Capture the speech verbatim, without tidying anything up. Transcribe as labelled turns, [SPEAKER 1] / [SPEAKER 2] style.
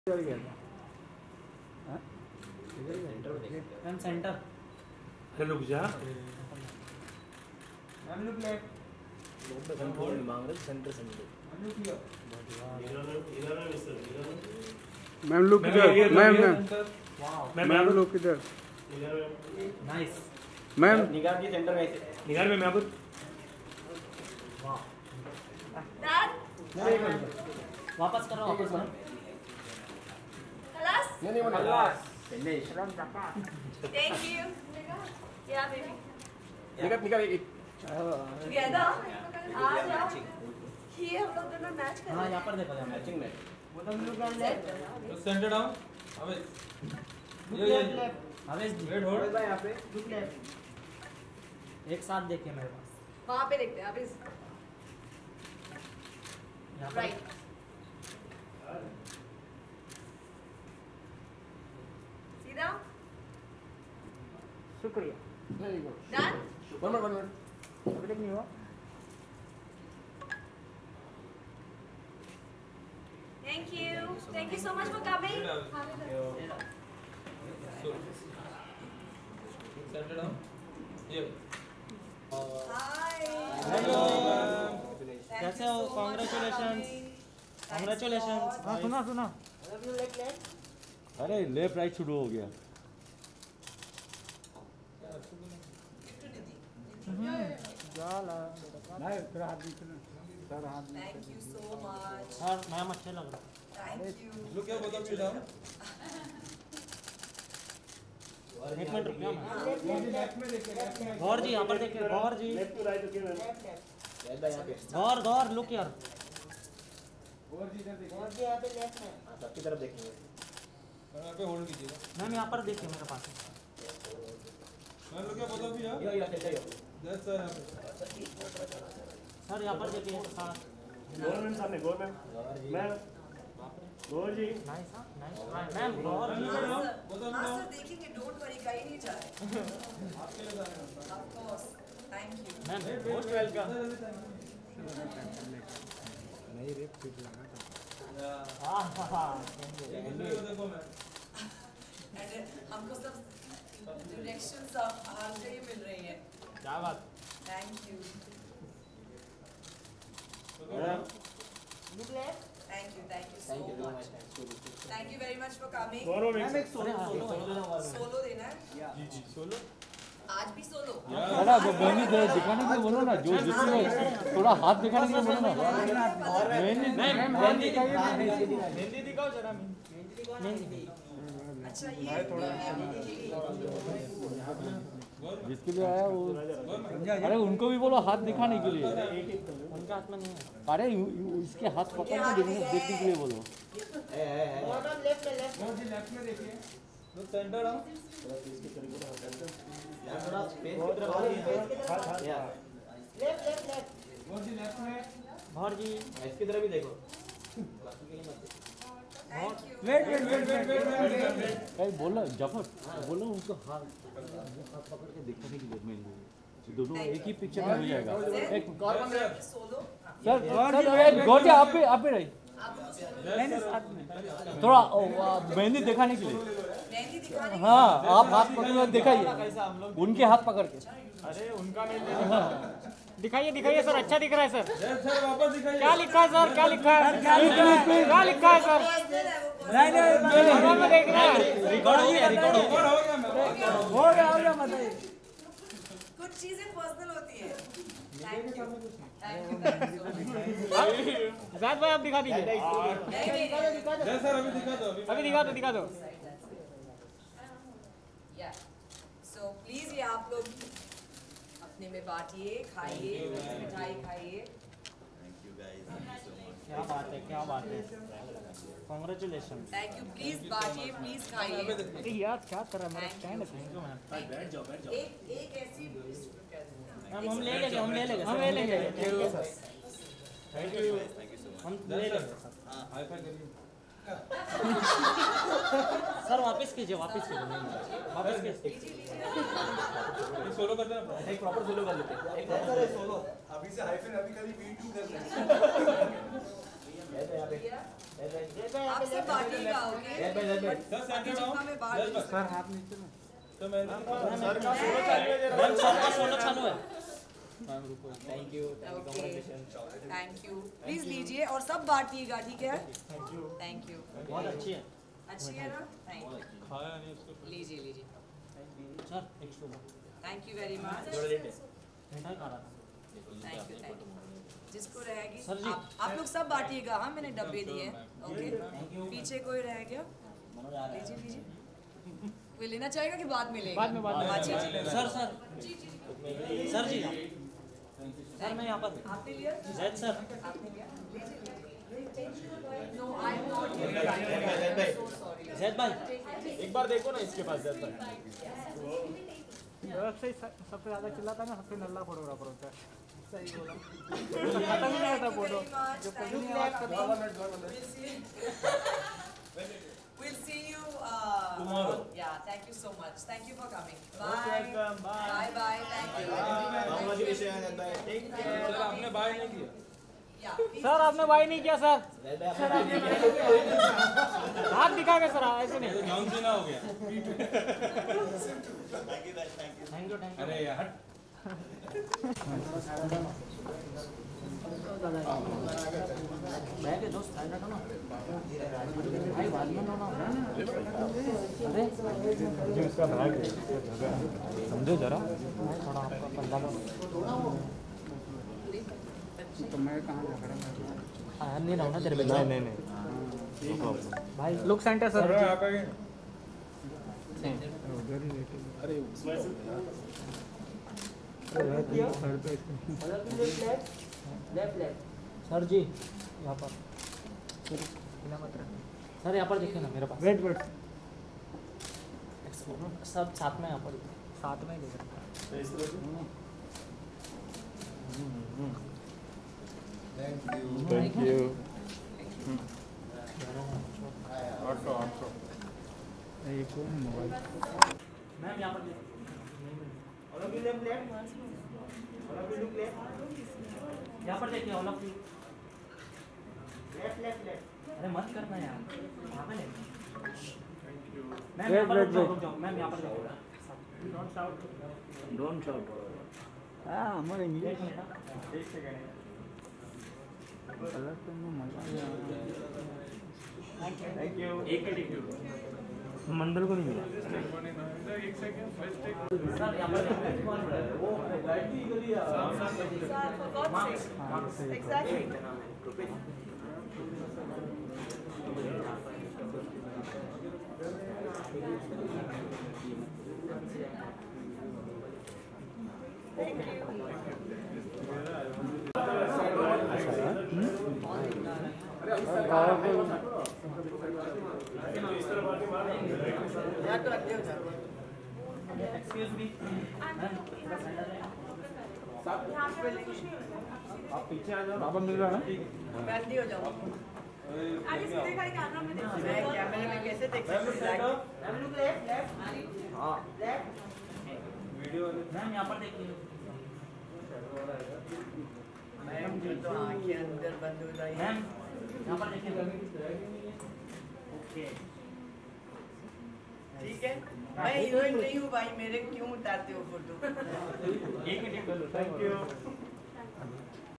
[SPEAKER 1] Ma'am centre
[SPEAKER 2] अरे रुक जा
[SPEAKER 1] मैम लुक लेफ्ट
[SPEAKER 3] कंट्रोल मांग रहे सेंटर सेंटर
[SPEAKER 4] मैम लुक इधर मैम मैम मैम लुक इधर
[SPEAKER 1] नाइस
[SPEAKER 4] मैम
[SPEAKER 3] निगाह की सेंटर में
[SPEAKER 2] निगार में मैं अब
[SPEAKER 1] वापस करो वापस करो
[SPEAKER 5] खलास
[SPEAKER 3] नहीं नहीं वो खलास
[SPEAKER 5] थैंक यू या बेबी
[SPEAKER 3] निगाह निगाह एक
[SPEAKER 5] टुगेदर आ जाओ ये हम लोग दोनों मैच कर
[SPEAKER 1] हाँ यहाँ पर देखो यहाँ
[SPEAKER 3] मैचिंग में
[SPEAKER 1] वो तो लुक लेफ्ट
[SPEAKER 6] सेंटर डाउन अबे
[SPEAKER 1] ये ये हमें
[SPEAKER 6] वेट होल्ड
[SPEAKER 3] भाई यहां पे
[SPEAKER 1] लुक लेफ्ट एक साथ देखिए मेरे पास
[SPEAKER 5] वहां पे देखते हैं अभी
[SPEAKER 1] यहाँ पर
[SPEAKER 5] राइट सीधा
[SPEAKER 1] शुक्रिया
[SPEAKER 3] very good
[SPEAKER 5] done
[SPEAKER 3] one minute one minute
[SPEAKER 1] अभी तक नहीं हुआ
[SPEAKER 5] thank you thank you so much for coming
[SPEAKER 6] centre down ये
[SPEAKER 5] हाय
[SPEAKER 1] हेलो कैसे हो कांग्रेचुलेशंस कांग्रेचुलेशंस हाँ सुना सुना
[SPEAKER 7] अरे लेफ्ट राइट शुरू हो गया
[SPEAKER 5] thank you so much
[SPEAKER 1] sir ma'am अच्छे लग रहा
[SPEAKER 5] थैंक यू
[SPEAKER 6] लुक क्या बोतल से डाउन
[SPEAKER 1] एक मिनट रुकिए गौर जी यहाँ पर देखिए गौर जी
[SPEAKER 3] left to right okay ma'am यहां पे
[SPEAKER 1] गौर गौर लुक यार
[SPEAKER 3] हां सबकी तरफ देखेंगे
[SPEAKER 6] यहां पे होल्ड कीजिएगा
[SPEAKER 1] मैम यहाँ पर देखिए मेरे पास
[SPEAKER 6] मैं लुक क्या बोतल भी है
[SPEAKER 3] yo yo centre yo
[SPEAKER 6] that's sir यहां पे
[SPEAKER 1] सर यहाँ पर देखिए साथ
[SPEAKER 3] गवर्नमेंट सामने government ma'am Gaur ji
[SPEAKER 1] nice हाँ नाइस मैम गौर जी
[SPEAKER 6] बोतल
[SPEAKER 5] हाँ
[SPEAKER 6] डाउन
[SPEAKER 5] सर देखेंगे डोंट वरी कहीं नहीं जाए
[SPEAKER 6] आपके लिए sir
[SPEAKER 5] of course thank you
[SPEAKER 1] ma'am most welcome
[SPEAKER 4] नहीं रे फिट लगा था
[SPEAKER 1] हाँ हाँ हाँ
[SPEAKER 6] देखो मैं
[SPEAKER 5] एंड हमको सब डायरेक्शंस हर जगह मिल रही है
[SPEAKER 1] क्या बात
[SPEAKER 5] thank you
[SPEAKER 3] ma'am
[SPEAKER 5] thank you thank you
[SPEAKER 3] thank
[SPEAKER 5] so
[SPEAKER 3] you
[SPEAKER 5] much thank you very much for coming
[SPEAKER 3] Gaurav
[SPEAKER 1] ma'am एक सोलो सोलो
[SPEAKER 5] सोलो देना है
[SPEAKER 6] जी जी सोलो
[SPEAKER 5] आज भी सोलो
[SPEAKER 7] थोड़ा बहनी दिखाने के लिए बोलो ना जो जिसमें थोड़ा हाथ दिखाने के लिए बोलो ना बहनी
[SPEAKER 1] मेहंदी मेहंदी दिखाओ जरा मेहंदी
[SPEAKER 5] अच्छा ये थोड़ा
[SPEAKER 7] जिसके लिए आया वो अरे उनको भी बोलो हाथ दिखाने के लिए
[SPEAKER 1] उनके हाथ में नहीं है
[SPEAKER 7] अरे इसके हाथ पकड़ के देखने देखने के लिए बोलो
[SPEAKER 3] ए ए
[SPEAKER 6] लुक सेंटर डाउन
[SPEAKER 3] थोड़ा स्पेस की तरफ या
[SPEAKER 6] गौर जी लेफ्ट में
[SPEAKER 1] गौर जी
[SPEAKER 3] इसकी तरफ भी देखो
[SPEAKER 5] thank you
[SPEAKER 6] wait wait wait wait wait wait
[SPEAKER 7] कहीं बोलो जफर बोलो उनको हाथ हाथ पकड़ के दिखाने के लिए मैं दोनों एक ही पिक्चर में हो जाएगा एक
[SPEAKER 5] solo
[SPEAKER 7] sir sir Gaur ji आप पे आप पे रही थोड़ा मेहंदी दिखाने के लिए
[SPEAKER 5] मेहंदी दिखाने
[SPEAKER 7] हाँ आप हाथ पकड़ के दिखाइए उनके हाथ पकड़ के
[SPEAKER 1] अरे उनका मेहंदी दिखाइए दिखाइए सर अच्छा दिख रहा है सर
[SPEAKER 6] सर वापस दिखाइए
[SPEAKER 1] क्या लिखा है सर क्या लिखा है क्या लिखा है क्या लिखा है सर नहीं नहीं में देख रहे हैं रिकॉर्ड हो गया रिकॉर्ड हो
[SPEAKER 6] रिकॉर्ड हो गया मैं
[SPEAKER 1] हो गया हो गया बताइए
[SPEAKER 5] कुछ चीजें पर्सनल होती है थैंक यू थैंक यू
[SPEAKER 1] जाद भाई आप दिखा दीजिए
[SPEAKER 6] जय सर अभी दिखा दो अभी
[SPEAKER 1] अभी दिखा दो दिखा दो
[SPEAKER 5] या सो प्लीज ये आप लोग अपने में बांटिए खाइए मिठाई खाइए
[SPEAKER 1] क्या बात है क्या बात है कांग्रेचुलेशन
[SPEAKER 5] थैंक यू प्लीज बांटिए प्लीज खाइए
[SPEAKER 1] अरे यार क्या कर रहा है मेरा स्टैंड है थैंक यू मैम
[SPEAKER 5] एक एक ऐसी
[SPEAKER 1] मैम हम ले लेंगे हम ले लेंगे हम ले लेंगे थैंक यू हम ले लेंगे
[SPEAKER 6] हाई फाई करिए
[SPEAKER 1] सर वापस कीजिए वापस कीजिए वापस कीजिए
[SPEAKER 6] सोलो करते हैं
[SPEAKER 3] एक प्रॉपर सोलो कर लेते हैं एक
[SPEAKER 8] सोलो अभी से हाइफन अभी कभी बीट टू कर लेंगे
[SPEAKER 5] आप सब बांटिएगा, ओके?
[SPEAKER 6] सर सेंटर
[SPEAKER 5] जितना मैं बांट दूँ।
[SPEAKER 6] सर हाथ नीचे में तो मैं
[SPEAKER 3] सर का सोलो चालू है जरा
[SPEAKER 1] सबका सोलो चालू है।
[SPEAKER 5] Thank you, thank you. Please लीजिए और सब बांटिएगा, ठीक है? Thank you.
[SPEAKER 1] बहुत अच्छी है
[SPEAKER 5] अच्छी है ना? Thank you.
[SPEAKER 6] खाया नहीं उसको
[SPEAKER 5] लीजिए लीजिए।
[SPEAKER 1] सर एक सौ
[SPEAKER 5] थैंक यू वेरी मच।
[SPEAKER 1] मिठाई खा रहा था।
[SPEAKER 5] Thank you, thank you. जिसको रहेगी
[SPEAKER 1] सर जी।
[SPEAKER 5] आप, आप लोग सब बांटिएगा। हाँ, मैंने डब्बे दिए हैं, ओके? पीछे कोई रह गया? लीजिए लीजिए। कोई लेना चाहेगा कि बाद में लेगा?
[SPEAKER 1] बाद में, बाद में।
[SPEAKER 5] हाँ, जी जी।
[SPEAKER 1] सर सर सर जी सर मैं यहाँ पर
[SPEAKER 5] आपने लिया?
[SPEAKER 1] जैद सर
[SPEAKER 5] आपने लिया? No, I am not. So sorry.
[SPEAKER 1] Zaid भाई
[SPEAKER 3] एक बार देखो ना इसके पास जाता है
[SPEAKER 4] सबसे सबसे ज्यादा चिल्लाता है ना, सबसे नल्ला फोटोग्राफर होता है। सही बोला। खत्म ही नहीं होता photo.
[SPEAKER 5] We'll see you uh, tomorrow. Yeah, thank you so much. Thank you for coming. Bye.
[SPEAKER 3] welcome. Bye.
[SPEAKER 5] Bye bye. Thank you.
[SPEAKER 3] Congratulations. Take care.
[SPEAKER 6] Sir आपने बाय नहीं किया
[SPEAKER 5] Yeah. please
[SPEAKER 1] सर आपने बाई नहीं किया sir हाथ दिखा के sir ऐसे नहीं
[SPEAKER 6] जॉन सीना हो गया
[SPEAKER 1] थैंक यू थैंक
[SPEAKER 6] अरे यार
[SPEAKER 1] बैग है दोस्त साइड रखो ना भाई बाद में लो ना अरे
[SPEAKER 4] समझो जरा।
[SPEAKER 1] थोड़ा आपका पल्ला लो
[SPEAKER 4] तो मैं कहाँ जा खड़ा
[SPEAKER 1] आया नहीं रहा हूँ ना तेरे पे
[SPEAKER 4] नहीं नहीं नहीं
[SPEAKER 1] भाई लुक सेंटर सर
[SPEAKER 6] अरे आप आगे
[SPEAKER 4] उधर ही लेटे।
[SPEAKER 3] अरे
[SPEAKER 1] सर जी यहाँ पर सर यहाँ पर देखिए ना मेरे पास
[SPEAKER 4] वेट वेट
[SPEAKER 1] सब साथ में यहाँ पर साथ में ही देख रहा
[SPEAKER 4] थैंक यू। ऑटो ऑटो ये कौन मोबाइल
[SPEAKER 1] मैम यहाँ पर यहाँ पर देखिए ऑल ऑफ यू अरे मत करना यार यहाँ पे मैम यहाँ पर रुक जाओ रुक जाओ मैम यहाँ पर देखो
[SPEAKER 4] डोंट शाउट। हाँ हमारे इंग्लिश
[SPEAKER 1] एक मिनट
[SPEAKER 3] एक सेकंड
[SPEAKER 4] अलग तो मजा
[SPEAKER 3] थैंक यू एक मिनट
[SPEAKER 4] मंडल को नहीं मिला।
[SPEAKER 1] सर यहाँ पर
[SPEAKER 5] Sir, for God's sake. Exactly.
[SPEAKER 1] Excuse me
[SPEAKER 3] आप पीछे आ जाओ।
[SPEAKER 4] पापा मिल रहा है ना?
[SPEAKER 5] मैं अंधी हो जाऊँ। आगे सीधे खड़े कैमरा में देखो। मैं कैमरे में कैसे देख सकती हूँ?
[SPEAKER 3] हाँ
[SPEAKER 1] मैम यहाँ पर देखिए
[SPEAKER 5] मैम जो तो आँखें अंदर बंद हो जाएगी।
[SPEAKER 1] मैम यहाँ पर देखिए ओके
[SPEAKER 5] ठीक है, मैं हीरोइन नहीं हूँ भाई, मेरे क्यों उतारते हो फोटो?
[SPEAKER 1] एक मिनट
[SPEAKER 3] थैंक यू।